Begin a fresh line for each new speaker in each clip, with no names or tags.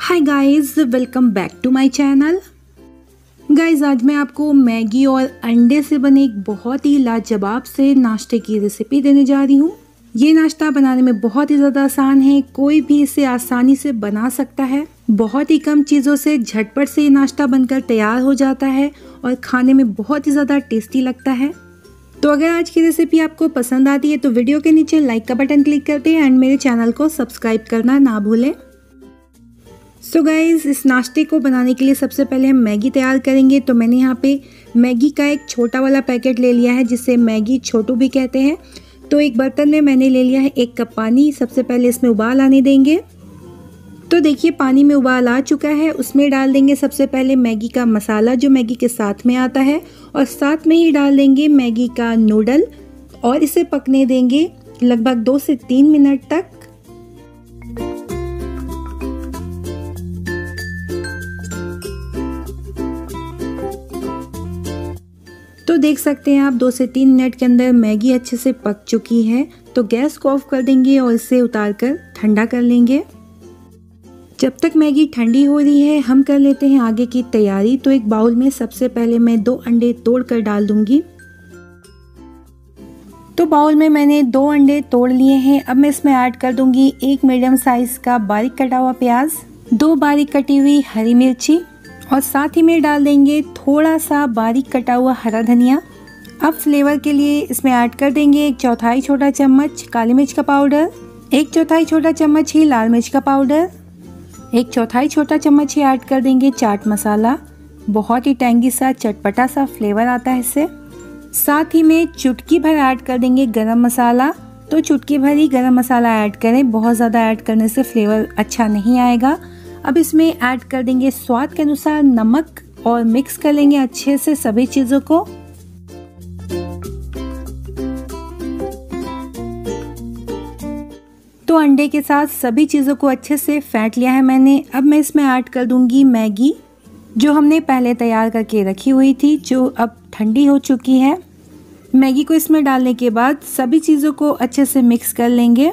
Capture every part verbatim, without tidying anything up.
Hi guys, welcome back to my channel. Guys, आज मैं आपको मैगी और अंडे से बने एक बहुत ही लाजवाब से नाश्ते की रेसिपी देने जा रही हूँ। ये नाश्ता बनाने में बहुत ही ज़्यादा आसान है, कोई भी इसे आसानी से बना सकता है। बहुत ही कम चीज़ों से झटपट से ये नाश्ता बनकर तैयार हो जाता है और खाने में बहुत ही ज़्यादा टेस्टी लगता है। तो अगर आज की रेसिपी आपको पसंद आती है तो वीडियो के नीचे लाइक का बटन क्लिक करते हैं एंड मेरे चैनल को सब्सक्राइब करना ना भूलें। सो so गाइज, इस नाश्ते को बनाने के लिए सबसे पहले हम मैगी तैयार करेंगे। तो मैंने यहाँ पे मैगी का एक छोटा वाला पैकेट ले लिया है जिसे मैगी छोटू भी कहते हैं। तो एक बर्तन में मैंने ले लिया है एक कप पानी। सबसे पहले इसमें उबाल आने देंगे। तो देखिए, पानी में उबाल आ चुका है। उसमें डाल देंगे सबसे पहले मैगी का मसाला जो मैगी के साथ में आता है, और साथ में ही डाल देंगे मैगी का नूडल और इसे पकने देंगे लगभग दो से तीन मिनट तक। तो देख सकते हैं आप, दो से तीन मिनट के अंदर मैगी अच्छे से पक चुकी है। तो गैस को ऑफ कर देंगे और इसे उतार कर ठंडा कर लेंगे। जब तक मैगी ठंडी हो रही है हम कर लेते हैं आगे की तैयारी। तो एक बाउल में सबसे पहले मैं दो अंडे तोड़ कर डाल दूंगी। तो बाउल में मैंने दो अंडे तोड़ लिए हैं। अब मैं इसमें ऐड कर दूंगी एक मीडियम साइज का बारीक कटा हुआ प्याज, दो बारीक कटी हुई हरी मिर्ची, और साथ ही में डाल देंगे थोड़ा सा बारीक कटा हुआ हरा धनिया। अब फ्लेवर के लिए इसमें ऐड कर देंगे एक चौथाई छोटा चम्मच काली मिर्च का पाउडर, एक चौथाई छोटा चम्मच ही लाल मिर्च का पाउडर, एक चौथाई छोटा चम्मच ही ऐड कर देंगे चाट मसाला। बहुत ही टेंगी सा चटपटा सा फ्लेवर आता है इससे। साथ ही में चुटकी भर ऐड कर देंगे गरम मसाला। तो चुटकी भर ही गरम मसाला ऐड करें, बहुत ज़्यादा ऐड करने से फ्लेवर अच्छा नहीं आएगा। अब इसमें ऐड कर देंगे स्वाद के अनुसार नमक और मिक्स कर लेंगे अच्छे से सभी चीज़ों को। तो अंडे के साथ सभी चीज़ों को अच्छे से फेंट लिया है मैंने। अब मैं इसमें ऐड कर दूंगी मैगी जो हमने पहले तैयार करके रखी हुई थी, जो अब ठंडी हो चुकी है। मैगी को इसमें डालने के बाद सभी चीज़ों को अच्छे से मिक्स कर लेंगे।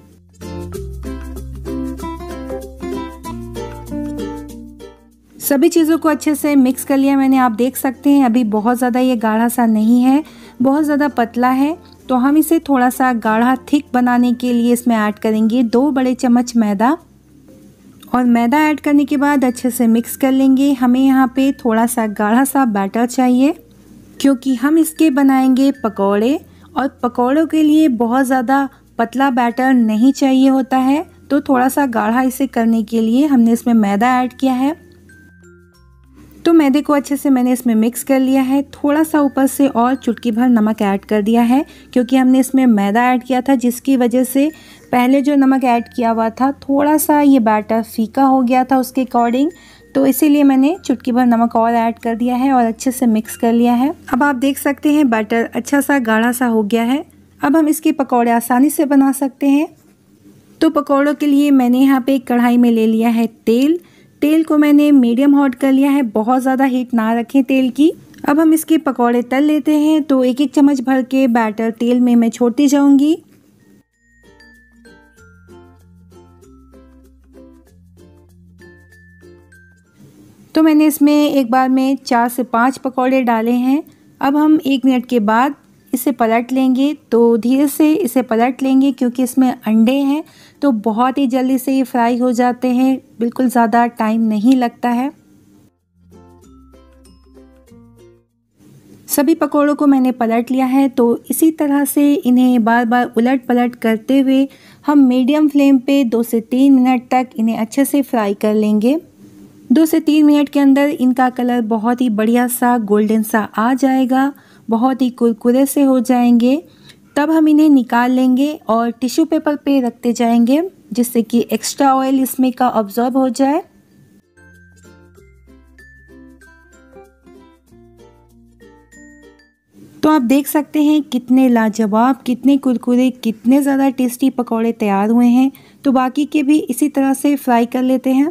सभी चीज़ों को अच्छे से मिक्स कर लिया मैंने। आप देख सकते हैं अभी बहुत ज़्यादा ये गाढ़ा सा नहीं है, बहुत ज़्यादा पतला है। तो हम इसे थोड़ा सा गाढ़ा थिक बनाने के लिए इसमें ऐड करेंगे दो बड़े चम्मच मैदा, और मैदा ऐड करने के बाद अच्छे से मिक्स कर लेंगे। हमें यहाँ पे थोड़ा सा गाढ़ा सा बैटर चाहिए क्योंकि हम इसके बनाएंगे पकौड़े, और पकौड़ों के लिए बहुत ज़्यादा पतला बैटर नहीं चाहिए होता है। तो थोड़ा सा गाढ़ा इसे करने के लिए हमने इसमें मैदा ऐड किया है। तो मैदे को अच्छे से मैंने इसमें मिक्स कर लिया है। थोड़ा सा ऊपर से और चुटकी भर नमक ऐड कर दिया है क्योंकि हमने इसमें मैदा ऐड किया था, जिसकी वजह से पहले जो नमक ऐड किया हुआ था थोड़ा सा ये बैटर फीका हो गया था उसके अकॉर्डिंग। तो इसीलिए मैंने चुटकी भर नमक और ऐड कर दिया है और अच्छे से मिक्स कर लिया है। अब आप देख सकते हैं बैटर अच्छा सा गाढ़ा सा हो गया है। अब हम इसके पकौड़े आसानी से बना सकते हैं। तो पकौड़ों के लिए मैंने यहाँ पे एक कढ़ाई में ले लिया है तेल। तेल को मैंने मीडियम हॉट कर लिया है, बहुत ज़्यादा हीट ना रखें तेल की। अब हम इसके पकौड़े तल लेते हैं। तो एक एक चम्मच भर के बैटर तेल में मैं छोड़ती जाऊंगी। तो मैंने इसमें एक बार में चार से पाँच पकौड़े डाले हैं। अब हम एक मिनट के बाद इसे पलट लेंगे। तो धीरे से इसे पलट लेंगे क्योंकि इसमें अंडे हैं, तो बहुत ही जल्दी से ये फ्राई हो जाते हैं, बिल्कुल ज़्यादा टाइम नहीं लगता है। सभी पकौड़ों को मैंने पलट लिया है। तो इसी तरह से इन्हें बार बार उलट पलट करते हुए हम मीडियम फ्लेम पे दो से तीन मिनट तक इन्हें अच्छे से फ्राई कर लेंगे। दो से तीन मिनट के अंदर इनका कलर बहुत ही बढ़िया सा गोल्डन सा आ जाएगा, बहुत ही कुरकुरे से हो जाएंगे। तब हम इन्हें निकाल लेंगे और टिश्यू पेपर पे रखते जाएंगे जिससे कि एक्स्ट्रा ऑयल इसमें का अब्जॉर्ब हो जाए। तो आप देख सकते हैं कितने लाजवाब, कितने कुरकुरे, कितने ज़्यादा टेस्टी पकौड़े तैयार हुए हैं। तो बाकी के भी इसी तरह से फ्राई कर लेते हैं।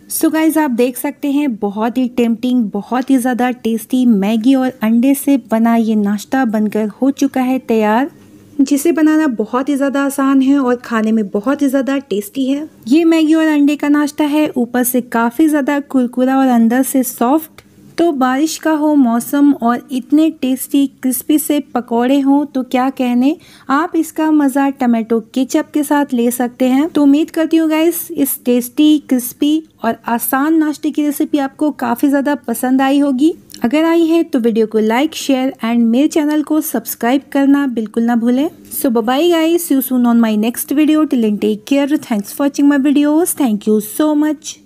सो गाइज आप देख सकते हैं बहुत ही टेम्पटिंग, बहुत ही ज़्यादा टेस्टी मैगी और अंडे से बना ये नाश्ता बनकर हो चुका है तैयार, जिसे बनाना बहुत ही ज़्यादा आसान है और खाने में बहुत ही ज़्यादा टेस्टी है। ये मैगी और अंडे का नाश्ता है, ऊपर से काफ़ी ज़्यादा कुरकुरा और अंदर से सॉफ्ट। तो बारिश का हो मौसम और इतने टेस्टी क्रिस्पी से पकौड़े हों तो क्या कहने। आप इसका मज़ा टमाटो केचप के साथ ले सकते हैं। तो उम्मीद करती हूँ गाइस इस टेस्टी क्रिस्पी और आसान नाश्ते की रेसिपी आपको काफ़ी ज़्यादा पसंद आई होगी। अगर आई है तो वीडियो को लाइक शेयर एंड मेरे चैनल को सब्सक्राइब करना बिल्कुल ना भूलें। So bye guys, see you soon on my next video. Till then take care, thanks for watching my videos, thank you so much.